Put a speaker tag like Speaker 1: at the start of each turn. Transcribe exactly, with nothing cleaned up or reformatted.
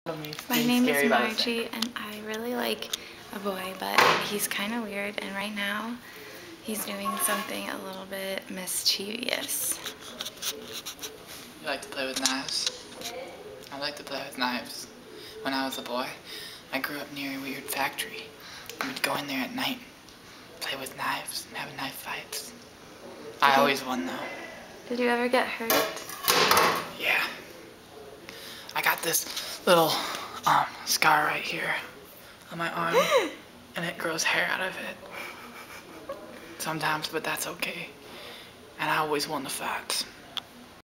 Speaker 1: My name is Margie, and I really like a boy, but he's kind of weird, and right now he's doing something a little bit mischievous.
Speaker 2: You like to play with knives? I like to play with knives. When I was a boy, I grew up near a weird factory. We'd go in there at night, play with knives, and have knife fights. I always won though.
Speaker 1: Did you ever get hurt?
Speaker 2: Yeah. I got this little um, scar right here on my arm, and it grows hair out of it. Sometimes, but that's okay. And I always won the fights.